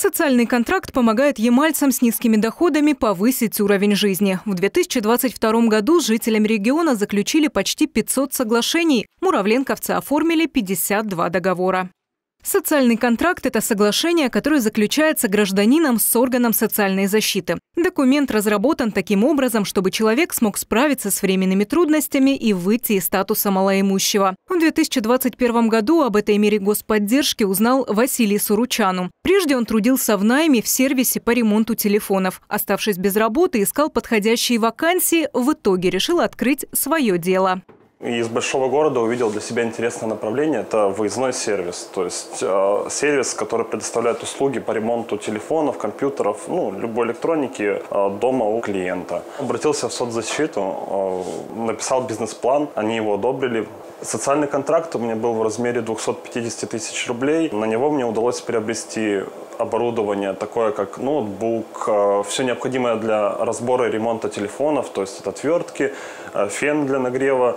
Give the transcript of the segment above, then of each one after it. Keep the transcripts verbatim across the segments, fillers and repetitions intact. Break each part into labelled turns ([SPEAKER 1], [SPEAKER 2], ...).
[SPEAKER 1] Социальный контракт помогает ямальцам с низкими доходами повысить уровень жизни. В две тысячи двадцать втором году с жителями региона заключили почти пятьсот соглашений. Муравленковцы оформили пятьдесят два договора. Социальный контракт – это соглашение, которое заключается гражданином с органом социальной защиты. Документ разработан таким образом, чтобы человек смог справиться с временными трудностями и выйти из статуса малоимущего. В две тысячи двадцать первом году об этой мере господдержки узнал Василий Суручану. Прежде он трудился в найме в сервисе по ремонту телефонов. Оставшись без работы, искал подходящие вакансии, в итоге решил открыть свое дело.
[SPEAKER 2] Из большого города увидел для себя интересное направление – это выездной сервис. То есть э, сервис, который предоставляет услуги по ремонту телефонов, компьютеров, ну, любой электроники э, дома у клиента. Обратился в соцзащиту, э, написал бизнес-план, они его одобрили. Социальный контракт у меня был в размере двухсот пятидесяти тысяч рублей. На него мне удалось приобрести оборудование, такое как ноутбук, э, все необходимое для разбора и ремонта телефонов, то есть это отвертки, э, фен для нагрева,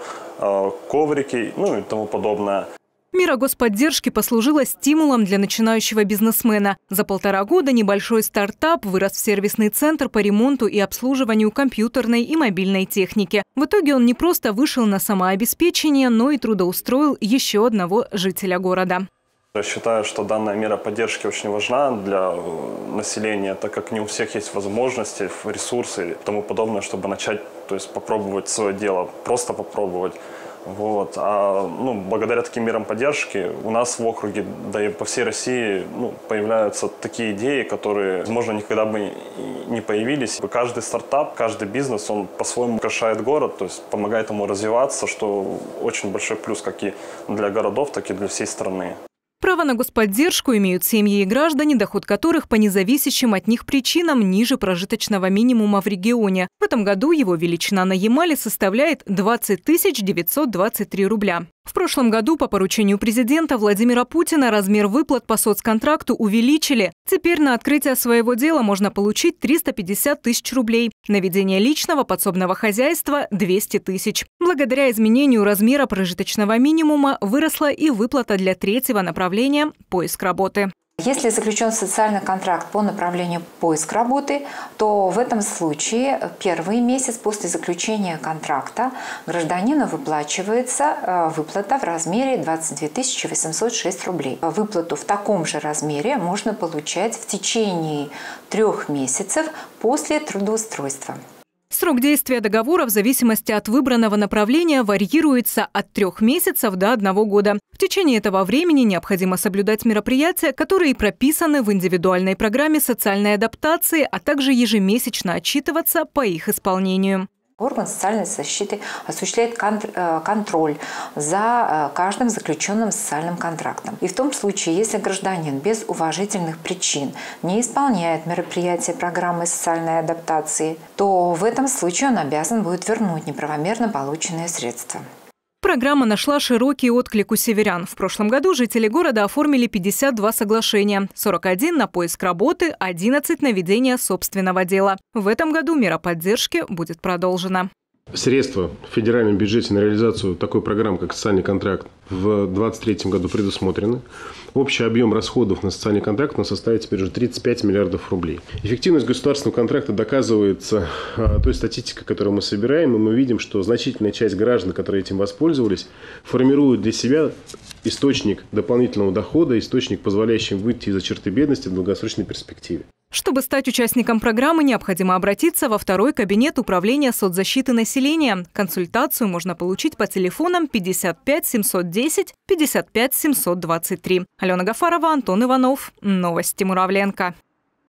[SPEAKER 2] коврики, ну и тому подобное.
[SPEAKER 1] Мера господдержки послужила стимулом для начинающего бизнесмена. За полтора года небольшой стартап вырос в сервисный центр по ремонту и обслуживанию компьютерной и мобильной техники. В итоге он не просто вышел на самообеспечение, но и трудоустроил еще одного жителя города.
[SPEAKER 2] Я считаю, что данная мера поддержки очень важна для населения, так как не у всех есть возможности, ресурсы и тому подобное, чтобы начать, то есть попробовать свое дело, просто попробовать. Вот. А ну, благодаря таким мерам поддержки у нас в округе, да и по всей России ну, появляются такие идеи, которые, возможно, никогда бы не появились. Каждый стартап, каждый бизнес, он по-своему украшает город, то есть помогает ему развиваться, что очень большой плюс как и для городов, так и для всей страны.
[SPEAKER 1] Право на господдержку имеют семьи и граждане, доход которых по независящим от них причинам ниже прожиточного минимума в регионе. В этом году его величина на Ямале составляет двадцать тысяч девятьсот двадцать три рубля. В прошлом году по поручению президента Владимира Путина размер выплат по соцконтракту увеличили. Теперь на открытие своего дела можно получить триста пятьдесят тысяч рублей. На ведение личного подсобного хозяйства – двести тысяч. Благодаря изменению размера прожиточного минимума выросла и выплата для третьего направления – поиск работы.
[SPEAKER 3] Если заключен социальный контракт по направлению поиск работы, то в этом случае первый месяц после заключения контракта гражданину выплачивается выплата в размере двадцать две тысячи восемьсот шесть рублей. Выплату в таком же размере можно получать в течение трех месяцев после трудоустройства.
[SPEAKER 1] Срок действия договора в зависимости от выбранного направления варьируется от трех месяцев до одного года. В течение этого времени необходимо соблюдать мероприятия, которые прописаны в индивидуальной программе социальной адаптации, а также ежемесячно отчитываться по их исполнению.
[SPEAKER 3] Орган социальной защиты осуществляет контроль за каждым заключенным социальным контрактом. И в том случае, если гражданин без уважительных причин не исполняет мероприятия программы социальной адаптации, то в этом случае он обязан будет вернуть неправомерно полученные средства.
[SPEAKER 1] Программа нашла широкий отклик у северян. В прошлом году жители города оформили пятьдесят два соглашения, сорок один на поиск работы, одиннадцать на ведение собственного дела. В этом году мера поддержки будет продолжена.
[SPEAKER 4] Средства в федеральном бюджете на реализацию такой программы, как социальный контракт, в две тысячи двадцать третьем году предусмотрены. Общий объем расходов на социальный контракт составит теперь уже тридцать пять миллиардов рублей. Эффективность государственного контракта доказывается той статистикой, которую мы собираем, и мы видим, что значительная часть граждан, которые этим воспользовались, формируют для себя источник дополнительного дохода, источник, позволяющий выйти из-за черты бедности в долгосрочной перспективе.
[SPEAKER 1] Чтобы стать участником программы, необходимо обратиться во второй кабинет управления соцзащиты населения. Консультацию можно получить по телефонам пятьдесят пять семьсот десять пятьдесят пять семьсот двадцать три. Алена Гафарова, Антон Иванов. Новости Муравленко.